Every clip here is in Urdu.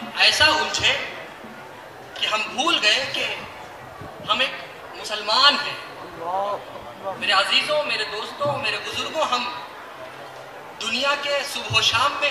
ایسا الجھے کہ ہم بھول گئے کہ ہم ایک مسلمان ہیں۔ میرے عزیزوں، میرے دوستوں، میرے بزرگوں، ہم دنیا کے صبح و شام میں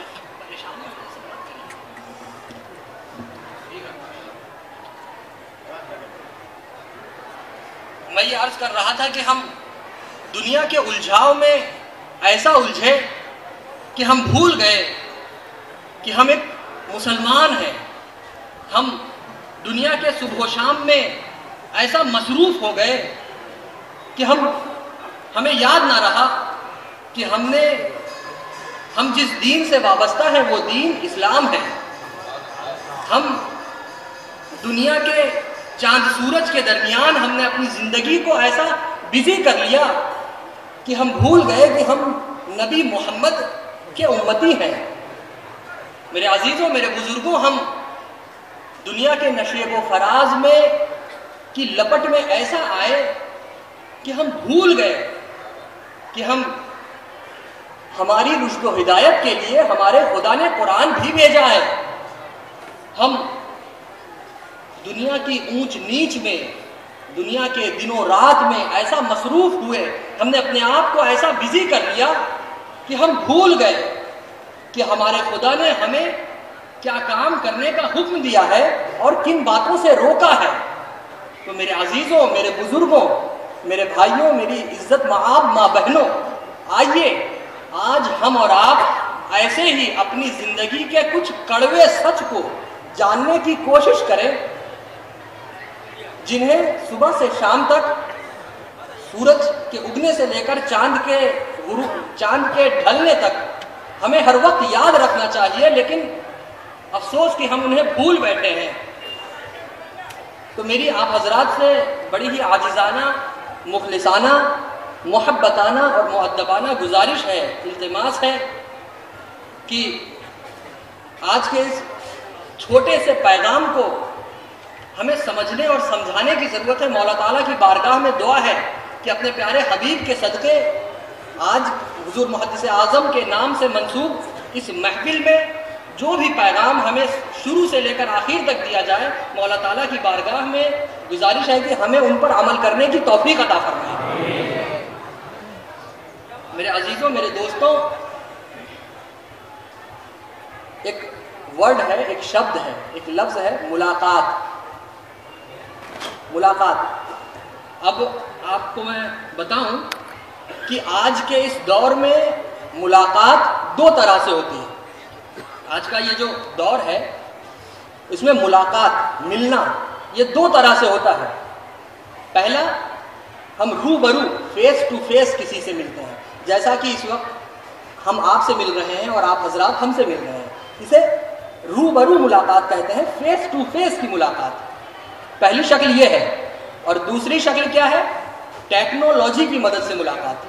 میں یہ عرض کر رہا تھا کہ ہم دنیا کے الجھاؤ میں ایسا الجھے کہ ہم بھول گئے کہ ہم ایک مسلمان ہیں۔ ہم دنیا کے صبح و شام میں ایسا مصروف ہو گئے کہ ہمیں یاد نہ رہا کہ ہم جس دین سے وابستہ ہیں وہ دین اسلام ہے۔ ہم دنیا کے چاند سورج کے درمیان ہم نے اپنی زندگی کو ایسا بزی کر لیا کہ ہم بھول گئے کہ ہم نبی محمد کے امتی ہیں۔ میرے عزیزوں، میرے بزرگوں، ہم دنیا کے نشیب و فراز میں کی لپٹ میں ایسا آئے کہ ہم بھول گئے کہ ہماری رشد و ہدایت کے لیے ہمارے خدا نے قرآن بھی بھیجا ہے۔ ہم دنیا کی اونچ نیچ میں، دنیا کے دنوں رات میں ایسا مصروف ہوئے، ہم نے اپنے آپ کو ایسا بزی کر لیا کہ ہم بھول گئے کہ ہمارے خدا نے ہمیں کیا کام کرنے کا حکم دیا ہے اور کن باتوں سے روکا ہے۔ تو میرے عزیزوں، میرے بزرگوں، میرے بھائیوں، میری عزت مآب ماں بہنوں، آئیے آج ہم اور آپ ایسے ہی اپنی زندگی کے کچھ کڑوے سچ کو جاننے کی کوشش کریں جنہیں صبح سے شام تک سورج کے اگنے سے لے کر چاند کے ڈھلنے تک ہمیں ہر وقت یاد رکھنا چاہیے، لیکن افسوس کہ ہم انہیں بھول بیٹھے ہیں۔ تو میری آپ حضرات سے بڑی ہی عاجزانہ، مخلصانہ، محبتانہ اور مؤدبانہ گزارش ہے، التماس ہے کہ آج کے اس چھوٹے سے پیغام کو ہمیں سمجھنے اور سمجھانے کی ضرورت ہے۔ مولا تعالیٰ کی بارگاہ میں دعا ہے کہ اپنے پیارے حبیب کے صدقے آج حضور محدث اعظم کے نام سے منسوب اس محفل میں جو بھی پیغام ہمیں شروع سے لے کر آخر تک دیا جائے، مولا تعالیٰ کی بارگاہ میں گزارش ہے کہ ہمیں ان پر عمل کرنے کی توفیق عطا فرمائے۔ میرے عزیزوں، میرے دوستوں، ایک ورڈ ہے، ایک شبد ہے، ایک لفظ ہے ملاقات۔ ملاقات۔ اب آپ کو میں بتاؤں کہ آج کے اس دور میں ملاقات دو طرح سے ہوتی ہے۔ آج کا یہ جو دور ہے اس میں ملاقات، ملنا، یہ دو طرح سے ہوتا ہے۔ پہلا، ہم روبرو، فیس ٹو فیس کسی سے ملتے ہیں، جیسا کہ اس وقت ہم آپ سے مل رہے ہیں اور آپ حضرات ہم سے مل رہے ہیں، اسے روبرو ملاقات کہتے ہیں، فیس ٹو فیس کی ملاقات۔ پہلی شکل یہ ہے، اور دوسری شکل کیا ہے؟ ٹیکنالوجی کی مدد سے ملاقات۔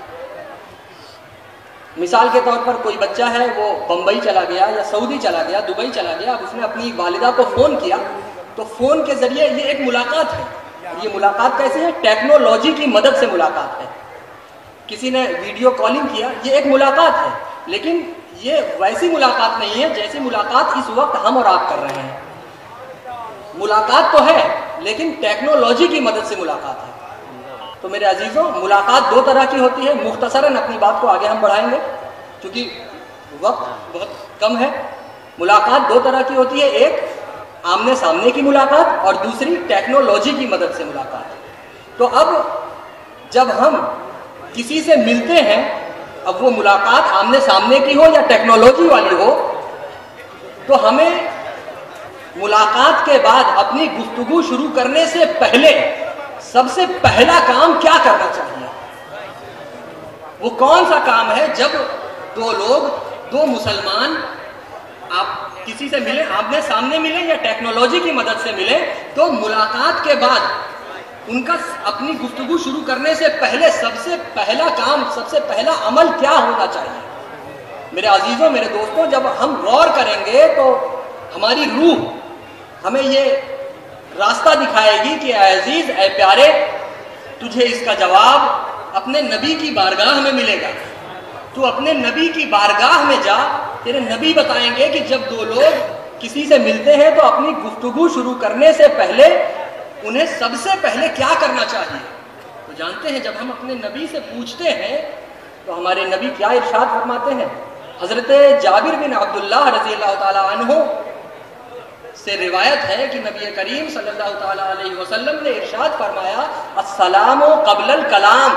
مثال کے طور پر کوئی بچہ ہے، وہ بمبئی چلا گیا یا سعودی چلا گیا، دبئی چلا گیا، اب اس نے اپنی والدہ کو فون کیا، تو فون کے ذریعے یہ ایک ملاقات ہے۔ یہ ملاقات کیسے ہے؟ ٹیکنالوجی کی مدد سے ملاقات ہے۔ کسی نے ویڈیو کالنگ کیا، یہ ایک ملاقات ہے، لیکن یہ ویسی ملاقات نہیں ہے جیسی ملاقات اس وقت ہم اور آپ کر رہے ہیں۔ ملاقات تو ہے لیکن ٹیکنالوجی کی مدد سے ملاقات ہے۔ تو میرے عزیزوں، ملاقات دو طرح کی ہوتی ہے۔ مختصراً اپنی بات کو آگے ہم بڑھائیں گے کیونکہ وقت بہت کم ہے۔ ملاقات دو طرح کی ہوتی ہے، ایک آمنے سامنے کی ملاقات اور دوسری ٹیکنالوجی کی مدد سے ملاقات۔ تو اب جب ہم کسی سے ملتے ہیں، اب وہ ملاقات آمنے سامنے کی ہو یا ٹیکنالوجی والی ہو، تو ہمیں ملاقات کے بعد اپنی گفتگو شروع کرنے سے پہلے سب سے پہلا کام کیا کرنا چاہیے؟ وہ کون سا کام ہے؟ جب دو لوگ، دو مسلمان آپ کسی سے ملیں، آمنے سامنے ملیں یا ٹیکنالوجی کی مدد سے ملیں، تو ملاقات کے بعد ان کا اپنی گفتگو شروع کرنے سے پہلے سب سے پہلا کام، سب سے پہلا عمل کیا ہونا چاہیے؟ میرے عزیزوں، میرے دوستوں، جب ہم غور کریں گے تو ہماری روح ہمیں یہ راستہ دکھائے گی کہ اے عزیز، اے پیارے، تجھے اس کا جواب اپنے نبی کی بارگاہ میں ملے گا۔ تو اپنے نبی کی بارگاہ میں جا، تیرے نبی بتائیں گے کہ جب دو لوگ کسی سے ملتے ہیں تو اپنی گفتگو شروع کرنے سے پہلے انہیں سب سے پہلے کیا کرنا چاہیے؟ تو جانتے ہیں جب ہم اپنے نبی سے پوچھتے ہیں تو ہمارے نبی کیا ارشاد فرماتے ہیں؟ حضرت جابر بن عبداللہ رضی اللہ تعالی عنہ سے روایت ہے کہ نبی کریم صلی اللہ تعالی علیہ وسلم نے ارشاد فرمایا السلام قبل الکلام۔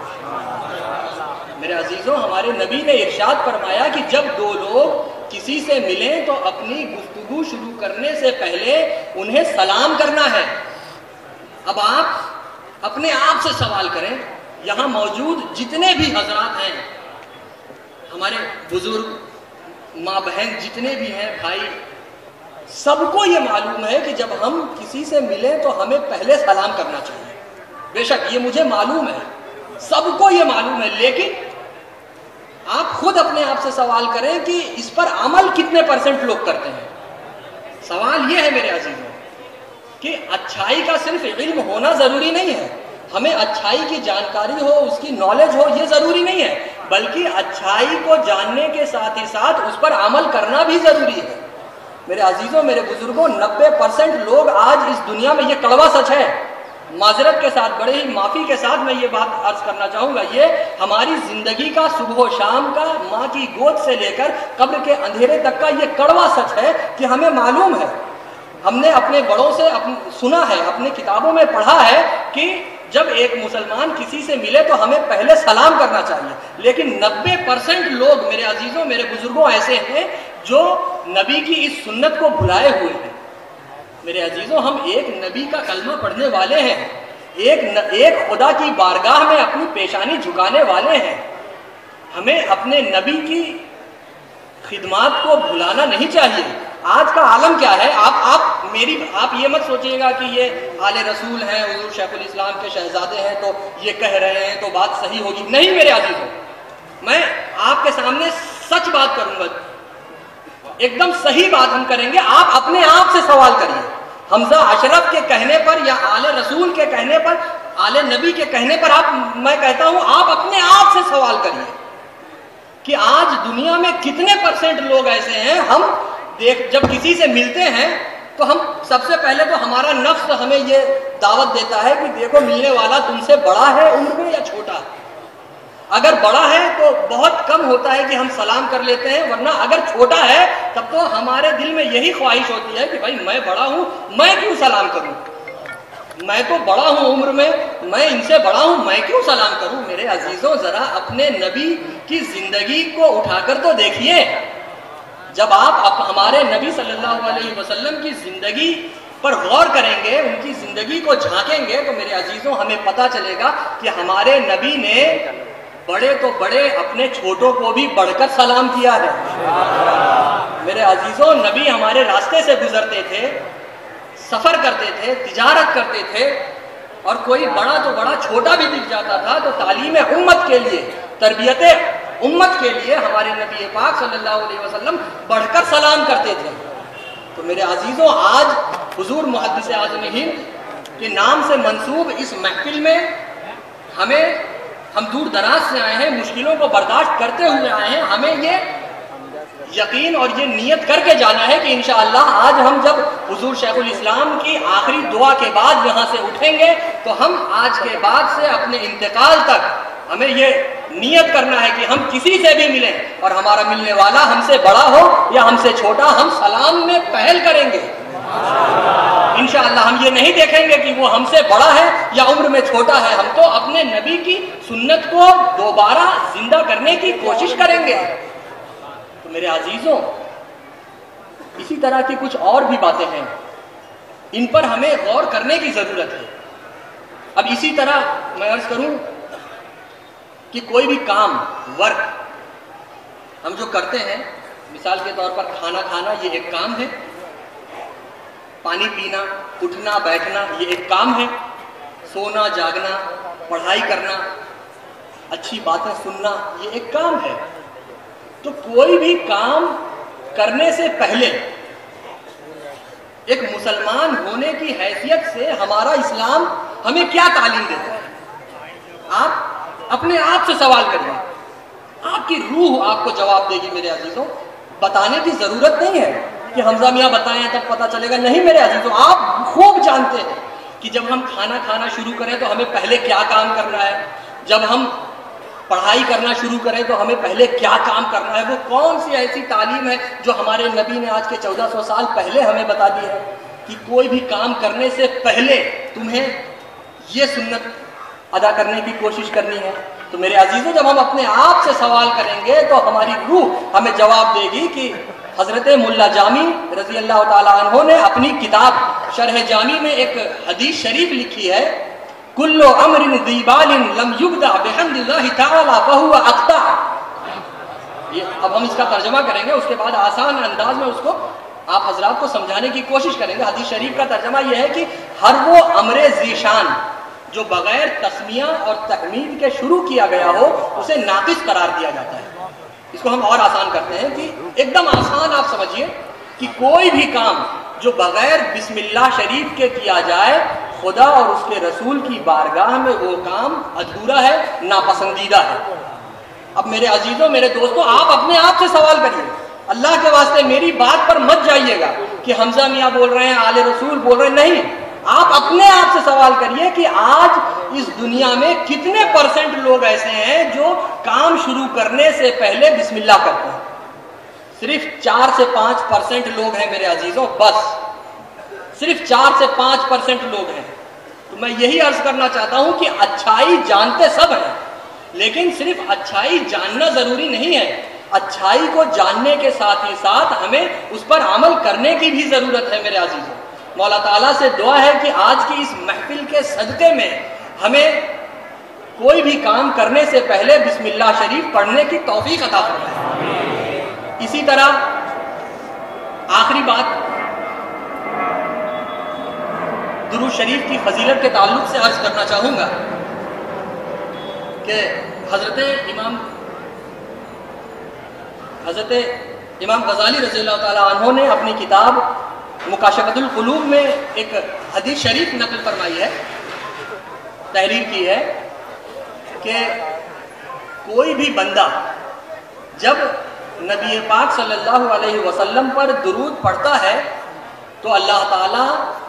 میرے عزیزوں، ہمارے نبی نے ارشاد فرمایا کہ جب دو لوگ کسی سے ملیں تو اپنی گفتگو شروع کرنے سے پہلے انہیں سلام کرنا ہے۔ اب آپ اپنے آپ سے سوال کریں، یہاں موجود جتنے بھی حضرات ہیں، ہمارے بزرگ، ماں بہن جتنے بھی ہیں، بھائی، سب کو یہ معلوم ہے کہ جب ہم کسی سے ملیں تو ہمیں پہلے سلام کرنا چاہیے۔ بے شک یہ مجھے معلوم ہے، سب کو یہ معلوم ہے، لیکن آپ خود اپنے آپ سے سوال کریں کہ اس پر عمل کتنے % لوگ کرتے ہیں۔ سوال یہ ہے میرے عزیزوں کہ اچھائی کا صرف علم ہونا ضروری نہیں ہے، ہمیں اچھائی کی جانکاری ہو، اس کی نالج ہو، یہ ضروری نہیں ہے، بلکہ اچھائی کو جاننے کے ساتھ ہی ساتھ اس پر عمل کرنا بھی ضروری ہے۔ میرے عزیزوں، میرے بزرگوں، 90% لوگ آج اس دنیا میں، یہ کڑوا سچ ہے، معذرت کے ساتھ، بڑے ہی معافی کے ساتھ میں یہ بات عرض کرنا چاہوں گا، یہ ہماری زندگی کا صبح و شام کا، ماں کی گود سے لے کر قبر کے اندھیرے تک کا یہ کڑوا سچ ہے کہ ہمیں معلوم ہے، ہم نے اپنے بڑوں سے سنا ہے، اپنے کتابوں میں پڑھا ہے کہ جب ایک مسلمان کسی سے ملے تو ہمیں پہلے سلام کرنا چاہیے، لیکن 90% لوگ میرے عزیزوں، میرے بزرگوں ایسے ہیں جو نبی کی اس سنت کو بھلائے ہوئے ہیں۔ میرے عزیزوں، ہم ایک نبی کا کلمہ پڑھنے والے ہیں، ایک خدا کی بارگاہ میں اپنی پیشانی جھکانے والے ہیں، ہمیں اپنے نبی کی خدمات کو بھلانا نہیں چاہیے۔ آج کا عالم کیا ہے؟ آپ یہ مت سوچیے گا کہ یہ آل رسول ہیں، حضور شیخ الاسلام کے شہزادے ہیں تو یہ کہہ رہے ہیں تو بات صحیح ہوگی۔ نہیں میرے عزیزوں، میں آپ کے سامنے سچ بات کروں گا، ایک دم صحیح بات ہم کریں گے۔ آپ اپنے آپ سے سوال کریے، حمزہ اشرف کے کہنے پر یا آل رسول کے کہنے پر، آل نبی کے کہنے پر میں کہتا ہوں آپ اپنے آپ سے سوال کریے کہ آج دنیا میں کتنے % لوگ ایسے ہیں، ہم جب کسی سے ملتے ہیں تو ہم سب سے پہلے تو ہمارا نفس ہمیں یہ دعوت دیتا ہے کہ دیکھو ملنے والا تم سے بڑا ہے عمر میں یا چھوٹا ہے۔ اگر بڑا ہے تو بہت کم ہوتا ہے کہ ہم سلام کر لیتے ہیں، ورنہ اگر چھوٹا ہے تب تو ہمارے دل میں یہی خواہش ہوتی ہے کہ بھائی میں بڑا ہوں، میں کیوں سلام کروں، میں تو بڑا ہوں عمر میں، میں ان سے بڑا ہوں، میں کیوں سلام کروں۔ میرے عزیزوں، ذرا اپنے نبی کی زندگی کو اٹھا کر تو دیکھیے، جب آپ ہمارے نبی صلی اللہ علیہ وسلم کی زندگی پر غور کریں گے، ان کی زندگی کو جھانکیں گے تو میرے عزیزوں ہمیں پتہ چلے گا کہ ہمارے نبی نے بڑے تو بڑے اپنے چھوٹوں کو بھی بڑھ کر سلام کیا ہے۔ میرے عزیزوں، نبی ہمارے راستے سے گزرتے تھے، سفر کرتے تھے، تجارت کرتے تھے، اور کوئی بڑا تو بڑا چھوٹا بھی دکھ جاتا تھا تو تعلیم امت کے لیے، تربیت امت کے لیے ہمارے نبی پاک صلی اللہ علیہ وسلم بڑھ کر سلام کرتے تھے۔ تو میرے عزیزوں، آج حضور محدث اعظم ہند کے نام سے منسوب اس محفل میں ہم دور دراز سے آئے ہیں، مشکلوں کو برداشت کرتے ہوئے آئے ہیں، ہمیں یہ یقین اور یہ نیت کر کے جانا ہے کہ انشاءاللہ آج ہم جب حضور شیخ الاسلام کی آخری دعا کے بعد یہاں سے اٹھیں گے تو ہم آج کے بعد سے اپنے انتقال تک ہمیں یہ نیت کرنا ہے کہ ہم کسی سے بھی ملیں اور ہمارا ملنے والا ہم سے بڑا ہو یا ہم سے چھوٹا، ہم سلام میں پہل کریں گے انشاءاللہ۔ ہم یہ نہیں دیکھیں گے کہ وہ ہم سے بڑا ہے یا عمر میں چھوٹا ہے، ہم تو اپنے نبی کی سنت کو دوبارہ زندہ کرنے کی کوشش کریں گے۔ تو میرے عزیزوں، اسی طرح کی کچھ اور بھی باتیں ہیں، ان پر ہمیں غور کرنے کی ضرورت ہے۔ اب اسی طرح میں عرض کروں کہ کوئی بھی کام، ورک ہم جو کرتے ہیں، مثال کے طور پر کھانا کھانا یہ ایک کام ہے، پانی پینا، اٹھنا بیٹھنا یہ ایک کام ہے، سونا جاگنا، پڑھائی کرنا، اچھی باتیں سننا یہ ایک کام ہے۔ تو کوئی بھی کام کرنے سے پہلے ایک مسلمان ہونے کی حیثیت سے ہمارا اسلام ہمیں کیا تعلیم دیتا ہے؟ آپ اپنے آپ سے سوال کریے، آپ کی روح آپ کو جواب دے گی۔ میرے عزیزوں، بتانے کی ضرورت نہیں ہے، کہ حمزہ میاں بتائیں تب پتہ چلے گا. نہیں میرے عزیزوں، آپ خوب جانتے ہیں کہ جب ہم کھانا کھانا شروع کریں تو ہمیں پہلے کیا کام کرنا ہے، جب ہم پڑھائی کرنا شروع کریں تو ہمیں پہلے کیا کام کرنا ہے. وہ کون سی ایسی تعلیم ہے جو ہمارے نبی نے آج کے 1400 سال پہلے ہمیں بتا دی ہے کہ کوئی بھی کام کرنے سے پہلے تمہیں یہ سنت ادا کرنے کی کوشش کرنی ہے. تو میرے عزیزوں، جب ہم اپنے آپ سے سوال کریں گے تو ہماری روح ہمیں جواب دے گی کہ حضرت ملا جامی رضی اللہ تعالیٰ عنہ نے اپنی کتاب شرح جامی میں ایک حدیث شریف لکھی ہے، کل امر ذی بال لم یبدأ بحمد اللہ تعالی فہو اقطع. اب ہم اس کا ترجمہ کریں گے، اس کے بعد آسان انداز میں اس کو آپ حضرات کو سمجھانے کی کوشش کریں گے. حدیث شریف کا ترجمہ یہ ہے کہ ہر وہ امر ذیشان جو بغیر تسمیہ اور تحمید کے شروع کیا گیا ہو اسے ناقص قرار دیا جاتا ہے. اس کو ہم اور آسان کرتے ہیں کہ ایک دم آسان آپ سمجھیے کہ کوئی بھی کام جو بغیر بسم اللہ شریف کے کیا جائے خدا اور اس کے رسول کی بارگاہ میں وہ کام ادھورا ہے، ناپسندیدہ ہے. اب میرے عزیزوں، میرے دوستوں، آپ اپنے آپ سے سوال کریے. اللہ کے واسطے میری بات پر مت جائیے گا کہ حمزہ میاں بول رہے ہیں، آل رسول بول رہے ہیں. نہیں، آپ اپنے آپ سے سوال کریے کہ آج اس دنیا میں کتنے پرسنٹ لوگ ایسے ہیں جو کام شروع کرنے سے پہلے بسم اللہ کرتے ہیں. صرف 4 سے 5% لوگ ہیں میرے عزیزوں، بس صرف 4 سے 5% لوگ ہیں. تو میں یہی عرض کرنا چاہتا ہوں کہ اچھائی جانتے سب ہیں، لیکن صرف اچھائی جاننا ضروری نہیں ہے. اچھائی کو جاننے کے ساتھ ہی ساتھ ہمیں اس پر عمل کرنے کی بھی ضرورت ہے میرے عزیزوں. مولا تعالیٰ سے دعا ہے کہ آج کی اس محفل کے صدقے میں ہمیں کوئی بھی کام کرنے سے پہلے بسم اللہ شریف پڑھنے کی توفیق عطا فرمائے. اسی طرح آخری بات درود شریف کی فضیلت کے تعلق سے عرض کرنا چاہوں گا کہ حضرت امام غزالی رضی اللہ تعالیٰ عنہ نے اپنی کتاب مکاشفۃ القلوب میں ایک حدیث شریف نقل فرمائی ہے، تحریر کی ہے کہ کوئی بھی بندہ جب نبی پاک صلی اللہ علیہ وسلم پر درود پڑھتا ہے تو اللہ تعالیٰ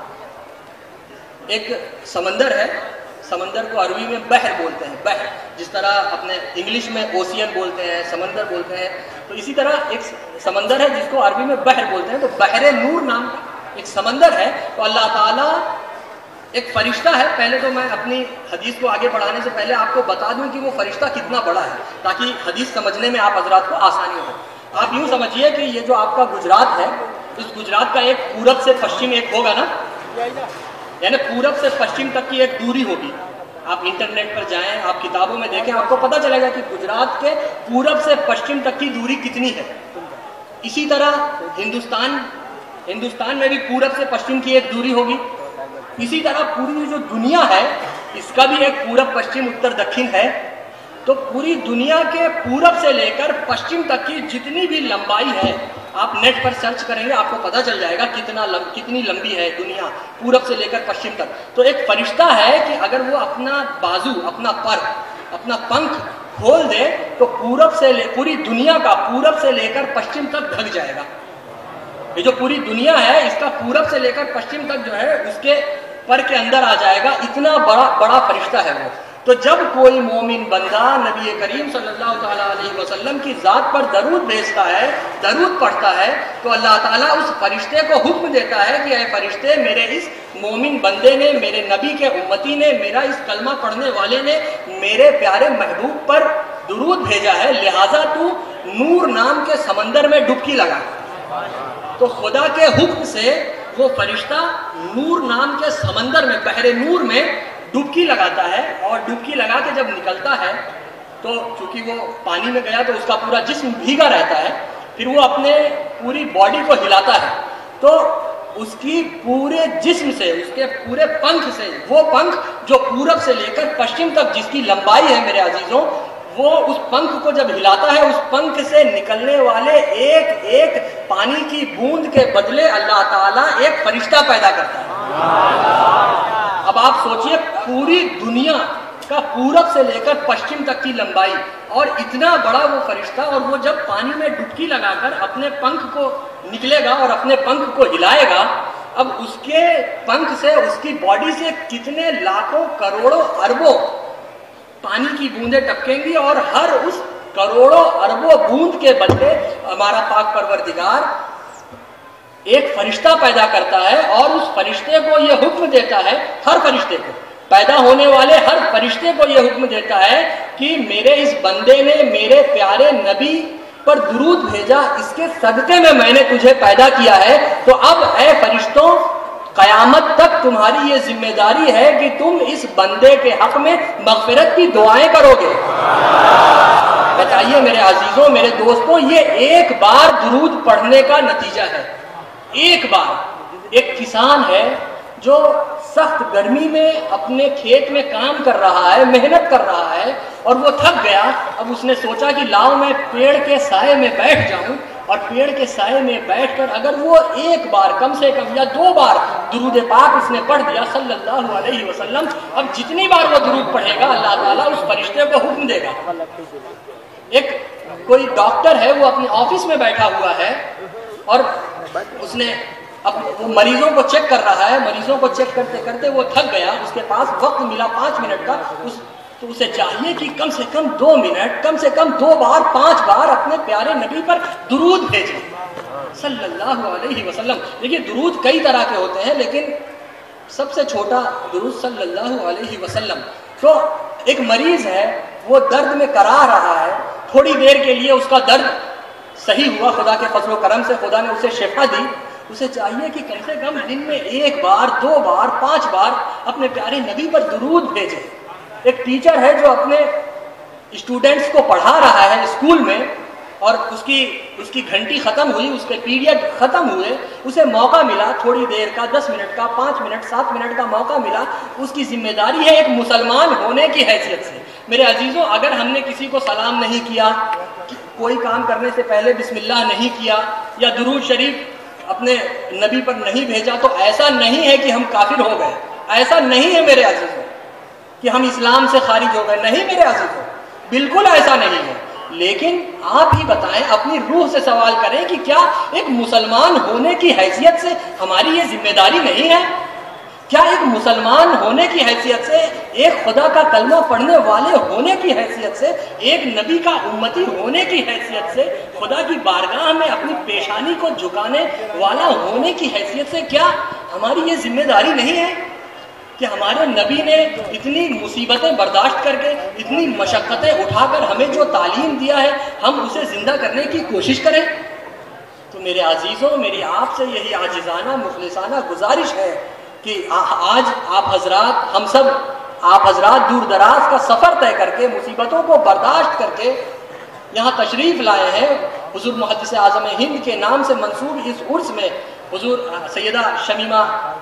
ایک سمندر ہے، سمندر کو عربی میں بحر بولتے ہیں، بحر جس طرح اپنے انگلش میں اوشین بولتے ہیں، سمندر بولتے ہیں، تو اسی طرح ایک سمندر ہے جس کو عربی میں بحر بولتے ہیں. تو بحر نور نام کا ایک سمندر ہے. تو اللہ تعالیٰ ایک فرشتہ ہے. پہلے تو میں اپنی حدیث کو آگے بڑھانے سے پہلے آپ کو بتا دوں کہ وہ فرشتہ کتنا بڑا ہے تاکہ حدیث سمجھنے میں آپ حضرات کو آسانی ہو. آپ یوں سمجھیے کہ یہ جو آپ کا گجرات ہے، اس گجرات کا ایک پورب سے پشچم ایک ہوگا نا، یعنی پورب سے پشچم تک کی ایک دوری ہوگی. آپ انٹرنیٹ پر جائیں، آپ کتابوں میں دیکھیں، آپ کو پتہ چلے گا کہ گجرات کے پورب سے پشچم تک کی دوری کتنی ہے. اسی طرح ہندوستان میں بھی پورب سے پشچم کی ایک دوری ہوگی. اسی طرح پوری جو دنیا ہے اس کا بھی ایک پورب پشچم اتر دکھن ہے. تو پوری دنیا کے پورب سے لے کر پشچم تک کی جتنی بھی لمبائی ہے، آپ نیٹ پر سرچ کریں گے آپ کو پتہ چل جائے گا کتنی لمبی ہے دنیا پورب سے لے کر پشچم تک. تو ایک فرشتہ ہے کہ اگر وہ اپنا بازو، اپنا پر، اپنا پنکھ کھول دے تو پوری دنیا کا پورب سے لے کر پشچم تک ڈھک جائے گا. یہ جو پوری دنیا ہے اس کا پورب سے لے کر پشچم تک جو ہے اس کے پر کے اندر آ جائے گا. اتنا بڑا فرشتہ ہے وہ. تو جب کوئی مومن بندہ نبی کریم صلی اللہ تعالیٰ علیہ وسلم کی ذات پر درود بھیجتا ہے، درود پڑھتا ہے، تو اللہ تعالیٰ اس فرشتے کو حکم دیتا ہے کہ اے فرشتے، میرے اس مومن بندے نے، میرے نبی کے امتی نے، میرا اس کلمہ پڑھنے والے نے میرے پیارے محبوب پر درود بھیجا ہے، لہٰذا تو نور نام کے سمندر میں ڈبکی لگا. تو خدا کے حکم سے وہ فرشتہ نور نام کے سمندر میں، بحر نور میں ڈبکی لگاتا ہے. اور ڈبکی لگا کے جب نکلتا ہے تو چونکہ وہ پانی میں گیا تو اس کا پورا جسم بھیگا رہتا ہے. پھر وہ اپنے پوری باڈی کو ہلاتا ہے تو اس کی پورے جسم سے، اس کے پورے پنکھ سے، وہ پنکھ جو پورب سے لے کر پشچم تک جس کی لمبائی ہے میرے عزیزوں، وہ اس پنکھ کو جب ہلاتا ہے اس پنکھ سے نکلنے والے ایک ایک پانی کی بوند کے بدلے اللہ تعالیٰ ایک فرشتہ پیدا کرتا ہے. اب آپ سوچئے پوری دنیا کا پورب سے لے کر پشچم تک کی لمبائی اور اتنا بڑا وہ فرشتہ، اور وہ جب پانی میں ڈبکی لگا کر اپنے پنکھ کو نکلے گا اور اپنے پنکھ کو ہلائے گا، اب اس کے پنکھ سے، اس کی باڈی سے کتنے لاکھوں کروڑوں اربوں پانی کی بوندیں ٹپکیں گی، اور ہر اس کروڑوں اربوں بوند کے بدلے ہمارا پاک پروردگار ایک فرشتہ پیدا کرتا ہے، اور اس فرشتے کو یہ حکم دیتا ہے، ہر فرشتے کو، پیدا ہونے والے ہر فرشتے کو یہ حکم دیتا ہے کہ میرے اس بندے نے میرے پیارے نبی پر درود بھیجا، اس کے صدقے میں نے تجھے پیدا کیا ہے، تو اب اے فرشتوں قیامت تک تمہاری یہ ذمہ داری ہے کہ تم اس بندے کے حق میں مغفرت کی دعائیں کرو گے۔ بتائیے میرے عزیزوں، میرے دوستوں، یہ ایک بار درود پڑھنے کا نتیجہ ہے۔ ایک بار ایک کسان ہے جو سخت گرمی میں اپنے کھیت میں کام کر رہا ہے، محنت کر رہا ہے، اور وہ تھک گیا۔ اب اس نے سوچا کہ لاؤ میں پیڑ کے سائے میں بیٹھ جاؤں، اور پیڑ کے سائے میں بیٹھ کر اگر وہ ایک بار کم سے کم یا 2 بار درود پاک اس نے پڑھ دیا صلی اللہ علیہ وسلم، اب جتنی بار وہ درود پڑھے گا اللہ تعالیٰ اس فرشتے کو حکم دے گا۔ ایک کوئی ڈاکٹر ہے، وہ اپنے آفس میں بیٹھا ہوا ہے، اور اس نے وہ مریضوں کو چیک کر رہا ہے، مریضوں کو چیک کرتے کرتے وہ تھک گیا، اس کے پاس وقت ملا 5 منٹ کا، تو اسے چاہیے کہ کم سے کم 2 منٹ، کم سے کم 2 بار 5 بار اپنے پیارے نبی پر درود بھیجے صلی اللہ علیہ وسلم۔ دیکھیے درود کئی طرح کے ہوتے ہیں، لیکن سب سے چھوٹا درود صلی اللہ علیہ وسلم۔ تو ایک مریض ہے، وہ درد میں کرا رہا ہے، تھوڑی دیر کے لیے اس کا درد صحیح ہوا، خدا کے فضل و کرم سے خدا نے اسے شفا دی، اسے چاہیے کہ کم سے کم دن میں 1 بار 2 بار 5 بار اپنے پیارے نبی پر درود بھیجے۔ ایک ٹیچر ہے جو اپنے اسٹوڈنٹس کو پڑھا رہا ہے اسکول میں، اور اس کی گھنٹی ختم ہوئی، اس کے پیریڈ ختم ہوئے، اسے موقع ملا تھوڑی دیر کا، 10 منٹ کا، 5 منٹ 7 منٹ کا موقع ملا، اس کی ذمہ داری ہے ایک مسلمان ہونے کی حیثیت سے۔ میرے عزیزوں، اگر ہم نے کسی کو سلام نہیں کیا، کوئی کام کرنے سے پہلے بسم اللہ نہیں کیا، یا درود شریف اپنے نبی پر نہیں بھیجا، تو ایسا نہیں ہے کہ ہم کافر ہو گئے، ایسا نہیں ہے میرے عزیزوں کہ ہم اسلام سے خارج ہو گئے، نہیں میرے عزیزوں، بالکل ایسا نہیں ہے۔ لیکن آپ ہی بتائیں، اپنی روح سے سوال کریں کہ کیا ایک مسلمان ہونے کی حیثیت سے ہماری یہ ذمہ داری نہیں ہے؟ کیا ایک مسلمان ہونے کی حیثیت سے، ایک خدا کا کلمہ پڑھنے والے ہونے کی حیثیت سے، ایک نبی کا امتی ہونے کی حیثیت سے، خدا کی بارگاہ میں اپنی پیشانی کو جھکانے والا ہونے کی حیثیت سے، کیا ہماری یہ ذمہ داری نہیں ہے کہ ہمارے نبی نے اتنی مصیبتیں برداشت کر کے، اتنی مشقتیں اٹھا کر ہمیں جو تعلیم دیا ہے، ہم اسے زندہ کرنے کی کوشش کریں؟ تو میرے عزیزوں، میری آپ سے یہی عاجزانہ مخلصانہ گزارش ہے کہ آج آپ حضرات، ہم سب آپ حضرات دور دراز کا سفر طے کر کے، مصیبتوں کو برداشت کر کے یہاں تشریف لائے ہیں۔ حضور محدث اعظم ہند کے نام سے منسوب اس عرس میں، حضور سیدہ شمیمہ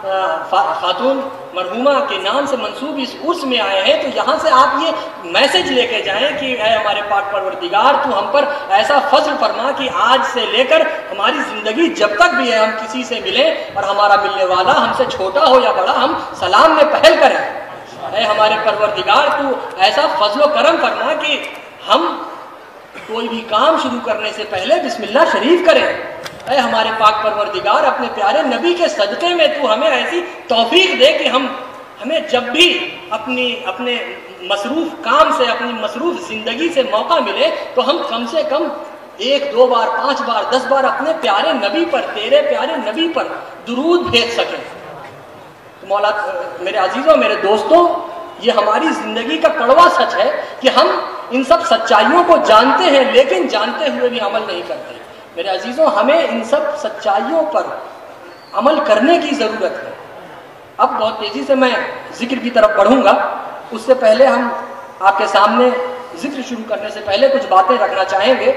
خاتون مرحومہ کے نام سے منسوب اس عرس میں آئے ہیں، تو یہاں سے آپ یہ میسج لے کے جائیں کہ اے ہمارے پاک پروردگار، تو ہم پر ایسا فضل فرما کہ آج سے لے کر ہماری زندگی جب تک بھی ہے، ہم کسی سے ملیں اور ہمارا ملنے والا ہم سے چھوٹا ہو یا بڑا، ہم سلام میں پہل کریں۔ اے ہمارے پروردگار، تو ایسا فضل و کرم فرما کہ ہم کوئی بھی کام شروع کرنے سے پہلے بسم اللہ شریف کریں۔ اے ہمارے پاک پروردگار، اپنے پیارے نبی کے صدقے میں تو ہمیں ایسی توفیق دے کہ ہمیں جب بھی اپنے مصروف کام سے، اپنی مصروف زندگی سے موقع ملے، تو ہم کم سے کم 1 2 بار 5 بار 10 بار اپنے پیارے نبی پر، تیرے پیارے نبی پر درود بھیج سکیں۔ مولا، میرے عزیزوں، میرے دوستوں، یہ ہماری زندگی کا کڑوا سچ ہے کہ ہم ان سب سچائیوں کو جانتے ہیں، لیکن جانتے ہوئے بھی عمل نہیں کرتے۔ میرے عزیزوں، ہمیں ان سب سچائیوں پر عمل کرنے کی ضرورت ہے۔ اب بہت تیزی سے میں ذکر کی طرف بڑھوں گا، اس سے پہلے ہم آپ کے سامنے ذکر شروع کرنے سے پہلے کچھ باتیں رکھنا چاہیں گے۔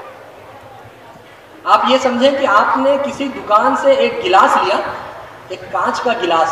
آپ یہ سمجھیں کہ آپ نے کسی دکان سے ایک گلاس لیا، ایک کانچ کا گلاس،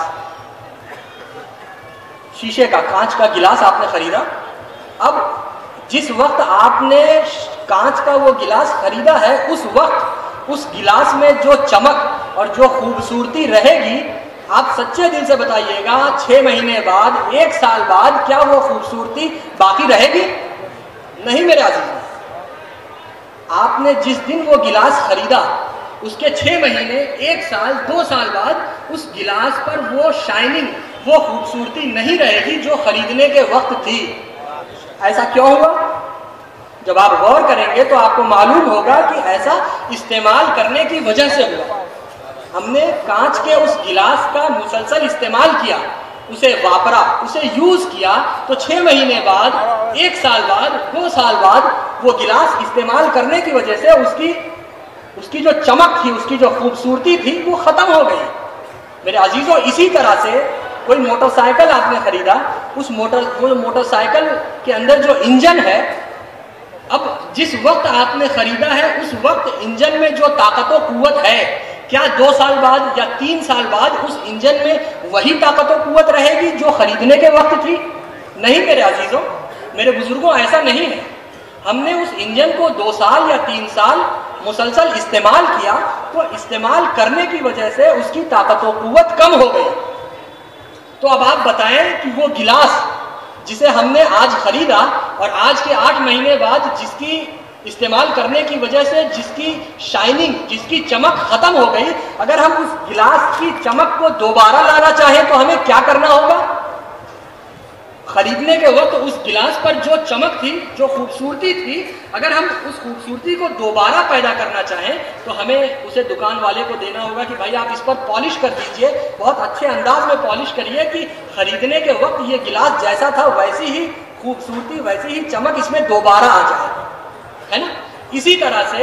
شیشے کا کانچ کا گلاس آپ نے خریدا۔ اب جس وقت آپ نے کانچ کا وہ گلاس خریدا ہے، اس وقت اس گلاس میں جو چمک اور جو خوبصورتی رہے گی، آپ سچے دل سے بتائیے گا 6 مہینے بعد، 1 سال بعد کیا وہ خوبصورتی باقی رہے گی؟ نہیں میرے عزیزوں۔ آپ نے جس دن وہ گلاس خریدا، اس کے 6 مہینے، 1 سال، 2 سال بعد اس گلاس پر وہ شائننگ، وہ خوبصورتی نہیں رہے گی جو خریدنے کے وقت تھی۔ ایسا کیوں ہوا؟ جب آپ غور کریں گے تو آپ کو معلوم ہوگا کہ ایسا استعمال کرنے کی وجہ سے ہوا۔ ہم نے کانچ کے اس گلاس کا مسلسل استعمال کیا، اسے واپرا، اسے یوز کیا، تو 6 مہینے بعد، 1 سال بعد، 2 سال بعد وہ گلاس استعمال کرنے کی وجہ سے اس کی جو چمک تھی، اس کی جو خوبصورتی تھی، وہ ختم ہو گئی۔ میرے عزیزوں، اسی طرح سے کوئی موٹر سائیکل آپ نے خریدا، اس موٹر سائیکل کے اندر جو انجن ہے، اب جس وقت آپ نے خریدا ہے اس وقت انجن میں جو طاقت و قوت ہے، کیا 2 سال بعد یا 3 سال بعد اس انجن میں وہی طاقت و قوت رہے گی جو خریدنے کے وقت تھی؟ نہیں میرے عزیزوں، میرے بزرگوں، ایسا نہیں ہے۔ ہم نے اس انجن کو 2 سال یا 3 سال مسلسل استعمال کیا، تو استعمال کرنے کی وجہ سے اس کی طاقت و قوت کم ہو گئی۔ تو اب آپ بتائیں کہ وہ گلاس جسے ہم نے آج خریدا اور آج کے 8 مہینے بعد جس کی استعمال کرنے کی وجہ سے جس کی شائننگ، جس کی چمک ختم ہو گئی، اگر ہم اس گلاس کی چمک کو دوبارہ لانا چاہیں تو ہمیں کیا کرنا ہوگا؟ خریدنے کے وقت اس گلاس پر جو چمک تھی، جو خوبصورتی تھی، اگر ہم اس خوبصورتی کو دوبارہ پیدا کرنا چاہیں تو ہمیں اسے دکان والے کو دینا ہوگا کہ بھائی آپ اس پر پالش کر دیجئے، بہت اچھے انداز میں پالش کریے کہ خریدنے کے وقت یہ گلاس جیسا تھا ویسی ہی خوبصورتی، ویسی ہی چمک اس میں دوبارہ آ جائے، ہے نا؟ اسی طرح سے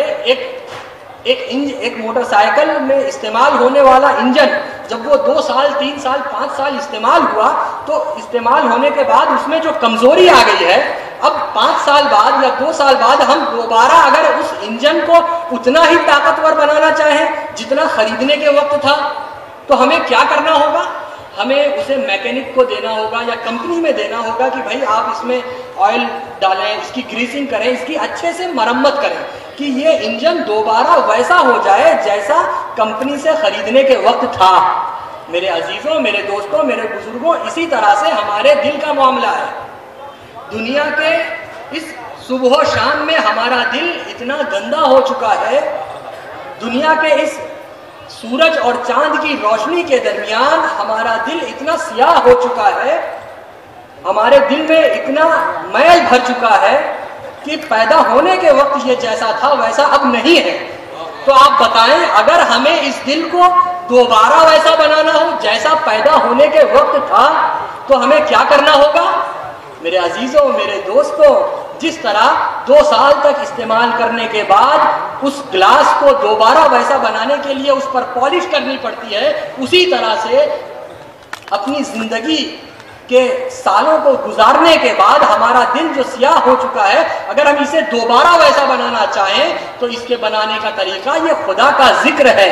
ایک موٹر سائیکل میں استعمال ہونے والا انجن جب وہ 2 سال، 3 سال، 5 سال استعمال ہوا، تو استعمال ہونے کے بعد اس میں جو کمزوری آ گئی ہے، اب 5 سال بعد یا 2 سال بعد ہم دوبارہ اگر اس انجن کو اتنا ہی طاقتور بنانا چاہیں جتنا خریدنے کے وقت تھا، تو ہمیں کیا کرنا ہوگا؟ ہمیں اسے میکینک کو دینا ہوگا یا کمپنی میں دینا ہوگا کہ بھائی آپ اس میں آئل ڈالیں، اس کی گریسنگ کریں، اس کی اچھے سے مرمت کریں کہ یہ انجن دوبارہ ویسا ہو جائے جیسا کمپنی سے خریدنے کے وقت تھا۔ میرے عزیزوں، میرے دوستوں، میرے بزرگوں، اسی طرح سے ہمارے دل کا معاملہ ہے۔ دنیا کے اس صبح و شام میں ہمارا دل اتنا گندا ہو چکا ہے، دنیا کے اس سورج اور چاند کی روشنی کے درمیان ہمارا دل اتنا سیاہ ہو چکا ہے، ہمارے دل میں اتنا میل بھر چکا ہے کہ پیدا ہونے کے وقت یہ جیسا تھا ویسا اب نہیں ہے۔ تو آپ بتائیں، اگر ہمیں اس دل کو دوبارہ ویسا بنانا ہو جیسا پیدا ہونے کے وقت تھا تو ہمیں کیا کرنا ہوگا؟ میرے عزیزوں، میرے دوستوں، جس طرح 2 سال تک استعمال کرنے کے بعد اس گلاس کو دوبارہ ویسا بنانے کے لیے اس پر پالش کرنی پڑتی ہے، اسی طرح سے اپنی زندگی کے سالوں کو گزارنے کے بعد ہمارا دل جو سیاہ ہو چکا ہے، اگر ہم اسے دوبارہ ویسا بنانا چاہیں تو اس کے بنانے کا طریقہ یہ خدا کا ذکر ہے۔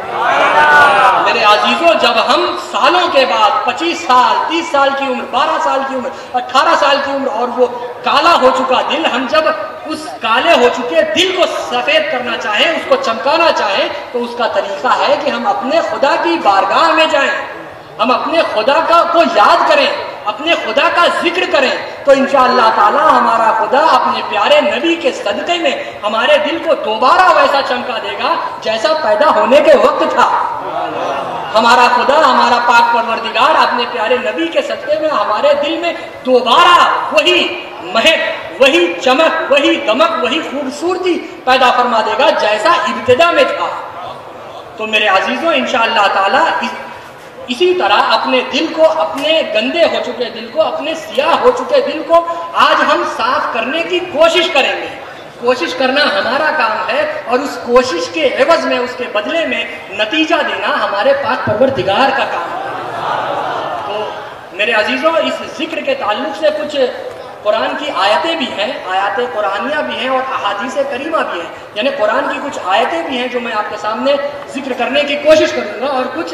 میرے عزیزوں، جب ہم سالوں کے بعد 25 سال، 30 سال کی عمر، 12 سال کی عمر، 18 سال کی عمر اور وہ کالا ہو چکا دل، ہم جب اس کالے ہو چکے دل کو سفید کرنا چاہیں، اس کو چمکانا چاہیں، تو اس کا طریقہ ہے کہ ہم اپنے خدا کی بارگاہ میں جائیں، ہم اپنے خدا کو یاد کریں، اپنے خدا کا ذکر کریں، تو انشاءاللہ تعالی ہمارا خدا اپنے پیارے نبی کے صدقے میں ہمارے دل کو دوبارہ ویسا چمکا دے گا جیسا پیدا ہونے کے وقت تھا۔ ہمارا خدا، ہمارا پاک پروردگار اپنے پیارے نبی کے صدقے میں ہمارے دل میں دوبارہ وہی مہک، وہی چمک، وہی دمک، وہی خوبصورتی پیدا فرما دے گا جیسا ابتدا میں تھا۔ تو میرے عزیزوں، انشاءاللہ تعالی اسی طرح اپنے دل کو، اپنے گندے ہو چکے دل کو، اپنے سیاہ ہو چکے دل کو آج ہم صاف کرنے کی کوشش کریں گے۔ کوشش کرنا ہمارا کام ہے، اور اس کوشش کے عوض میں، اس کے بدلے میں نتیجہ دینا ہمارے پاک پروردگار کا کام ہے۔ تو میرے عزیزوں، اس ذکر کے تعلق سے کچھ قرآن کی آیتیں بھی ہیں، آیات قرآنیہ بھی ہیں اور احادیث کریمہ بھی ہیں، یعنی قرآن کی کچھ آیتیں بھی ہیں جو میں آپ کے سامنے ذکر کرنے کی کوشش کروں گا، اور کچھ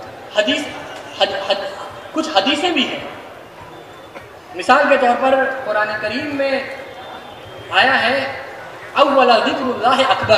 حدیثیں بھی ہیں۔ مثال کے طور پر قرآن کریم میں آیا ہے اول ذکر اللہ اکبر،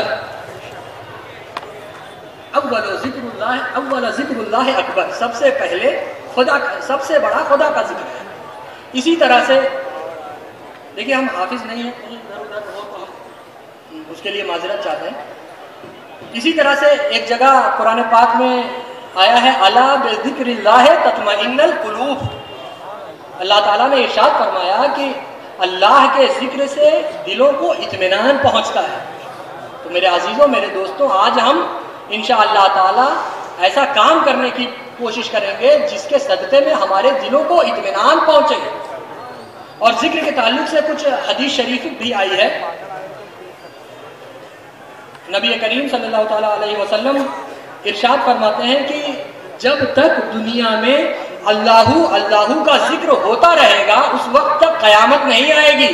اول ذکر اللہ اکبر، سب سے پہلے خدا، سب سے بڑا خدا کا ذکر ہے۔ اسی طرح سے دیکھیے، ہم حافظ نہیں ہیں، کہیں ادھر ادھر ہو تو ہم اس کے لیے معذرت چاہتے ہیں۔ اسی طرح سے ایک جگہ قرآن پاک میں آیا ہے الا بذکر اللہ تطمئن القلوب، اللہ تعالیٰ نے ارشاد فرمایا کہ اللہ کے ذکر سے دلوں کو اطمینان پہنچتا ہے۔ تو میرے عزیزوں، میرے دوستوں، آج ہم انشاءاللہ تعالیٰ ایسا کام کرنے کی کوشش کریں گے جس کے صدقے میں ہمارے دلوں کو اطمینان پہنچے۔ اور ذکر کے تعلق سے کچھ حدیث شریف بھی آئی ہے۔ نبی کریم صلی اللہ تعالیٰ علیہ وسلم ارشاد فرماتے ہیں کہ جب تک دنیا میں اللہ اللہ کا ذکر ہوتا رہے گا اس وقت تک قیامت نہیں آئے گی۔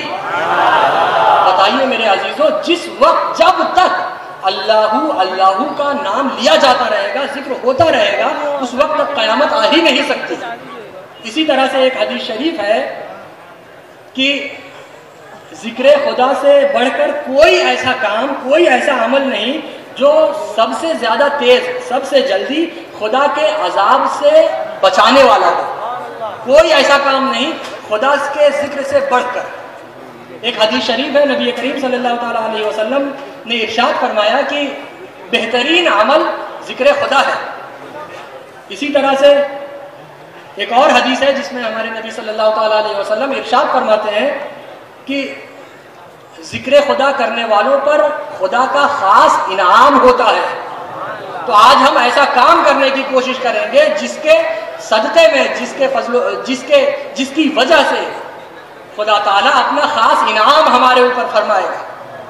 بتائیے میرے عزیزوں، جس وقت جب تک اللہ اللہ کا نام لیا جاتا رہے گا، ذکر ہوتا رہے گا، اس وقت تک قیامت آ ہی نہیں سکتی۔ اسی طرح سے ایک حدیث شریف ہے کہ ذکر خدا سے بڑھ کر کوئی ایسا کام، کوئی ایسا عمل نہیں جو سب سے زیادہ تیز، سب سے جلدی خدا کے عذاب سے بچانے والا ہو۔ کوئی ایسا کام نہیں خدا کے ذکر سے بڑھ کر۔ ایک حدیث شریف ہے، نبی کریم صلی اللہ تعالیٰ علیہ وسلم نے ارشاد فرمایا کہ بہترین عمل ذکر خدا ہے۔ اسی طرح سے ایک اور حدیث ہے جس میں ہمارے نبی صلی اللہ تعالیٰ علیہ وسلم ارشاد فرماتے ہیں کہ ذکر خدا کرنے والوں پر خدا کا خاص انعام ہوتا ہے۔ تو آج ہم ایسا کام کرنے کی کوشش کریں گے جس کے صدقے میں، جس کی وجہ سے خدا تعالیٰ اپنا خاص انعام ہمارے اوپر فرمائے گا۔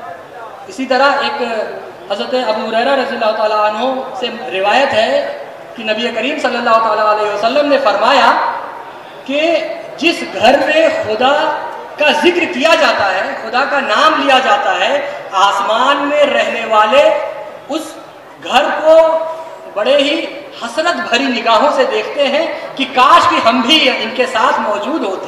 اسی طرح ایک حضرت ابو ہریرہ رضی اللہ تعالیٰ عنہ سے روایت ہے کہ نبی کریم صلی اللہ تعالیٰ علیہ وسلم نے فرمایا کہ جس گھر میں خدا کا ذکر کیا جاتا ہے، خدا کا نام لیا جاتا ہے، آسمان میں رہنے والے اس گھر کو بڑے ہی حسرت بھری نگاہوں سے دیکھتے ہیں کہ کاش کہ ہم بھی ان کے ساتھ موجود ہوتے۔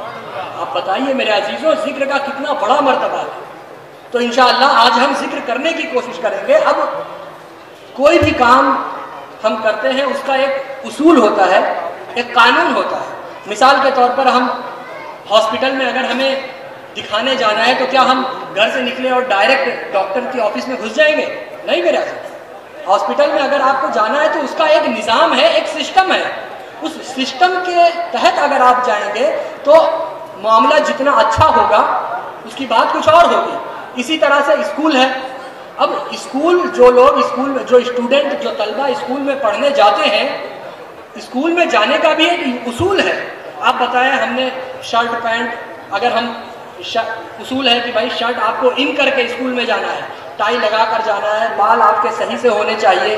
آپ بتائیے میرے عزیزوں، ذکر کا کتنا بڑا مرتبہ ہے۔ تو انشاءاللہ آج ہم ذکر کرنے کی کوشش کریں گے۔ اب کوئی بھی کام ہم کرتے ہیں اس کا ایک اصول ہوتا ہے، ایک قانون ہوتا ہے۔ مثال کے طور پر ہم ہاسپٹل میں اگر ہمیں دکھانے جانا ہے تو کیا ہم گھر سے نکلے اور ڈائریکٹ ڈاکٹر کی آفس میں گھس جائیں گے؟ نہیں میرے عزیز، ہاسپٹل میں اگر آپ کو جانا ہے تو اس کا ایک نظام ہے، ایک سسٹم ہے۔ اس سسٹم کے تحت اگر آپ جائیں گے تو معاملہ جتنا اچھا ہوگا اس کی بات کچھ اور ہوگی۔ اسی طرح سے اسکول ہے۔ اب اسکول جو اسٹوڈنٹ، جو طلبہ اسکول میں پڑھنے جاتے ہیں، اسکول میں جانے کا بھی ایک اصول ہے۔ آپ بتائیں، ہم نے شرٹ پینٹ، اگر ہم اصول ہے کہ بھائی شرٹ آپ کو ان کر کے اسکول میں جانا ہے، ٹائی لگا کر جانا ہے، بال آپ کے صحیح سے ہونے چاہیے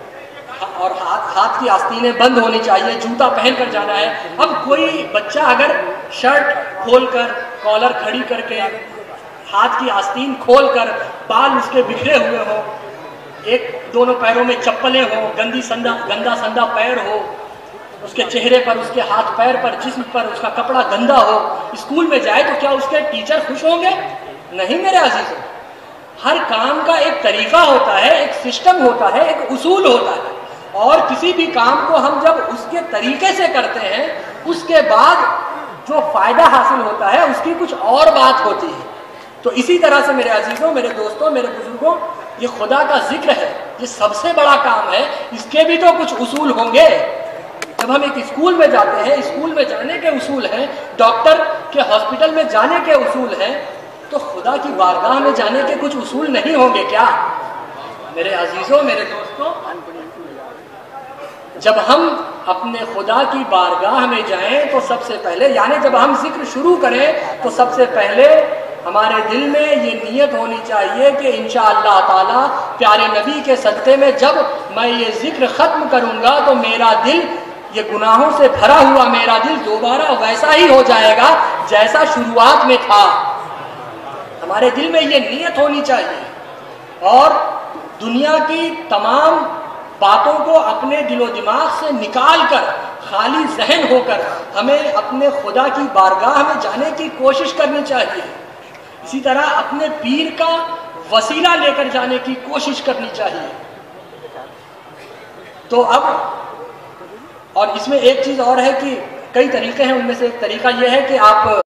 اور ہاتھ کی آستینیں بند ہونی چاہیے، جوتا پہن کر جانا ہے۔ اب کوئی بچہ اگر شرٹ کھول کر، کالر کھڑی کر کے، ہاتھ کی آستین کھول کر، بال اس کے بکھرے ہوئے ہوں، ایک دونوں پیروں میں چپلیں ہوں، گندا سندا پیر ہو، اس کے چہرے پر، اس کے ہاتھ پیر پر، جسم پر اس کا کپڑا گندا ہو، اسکول میں جائے تو کیا اس کے ٹیچر خوش ہوں گے؟ نہیں میرے عزیزوں۔ ہر کام کا ایک طریقہ ہوتا ہے، ایک سسٹم ہوتا ہے، ایک اصول ہوتا ہے، اور کسی بھی کام کو ہم جب اس کے طریقے سے کرتے ہیں اس کے بعد جو فائدہ حاصل ہوتا ہے اس کی کچھ اور بات ہوتی ہے۔ تو اسی طرح سے میرے عزیزوں، میرے دوستوں، میرے بزرگوں، یہ خدا کا ذکر ہے، یہ سب سے بڑا کام ہے، اس کے بھی تو کچھ اصول ہوں گے۔ جب ہم ایک اسکول میں جاتے ہیں، اسکول میں جانے کے اصول ہیں، ڈاکٹر کے ہاسپٹل میں جانے کے اصول ہیں، تو خدا کی بارگاہ میں جانے کے کچھ اصول نہیں ہوں گے کیا؟ میرے عزیزوں، میرے دوستوں، جب ہم اپنے خدا کی بارگاہ میں جائیں تو سب سے پہلے، یعنی جب ہم ذکر شروع کریں تو سب سے پہلے ہمارے دل میں یہ نیت ہونی چاہیے کہ انشاءاللہ تعالی پیارے نبی کے صدقے میں جب میں یہ ذکر ختم کروں گا تو میرا دل، یہ گناہوں سے بھرا ہوا میرا دل دوبارہ ویسا ہی ہو جائے گا جیسا شروعات میں تھا۔ ہمارے دل میں یہ نیت ہونی چاہیے، اور دنیا کی تمام باتوں کو اپنے دل و دماغ سے نکال کر، خالی ذہن ہو کر ہمیں اپنے خدا کی بارگاہ میں جانے کی کوشش کرنی چاہیے۔ اسی طرح اپنے پیر کا وسیلہ لے کر جانے کی کوشش کرنی چاہیے۔ تو اب، اور اس میں ایک چیز اور ہے کہ کئی طریقے ہیں، ان میں سے ایک طریقہ یہ ہے کہ آپ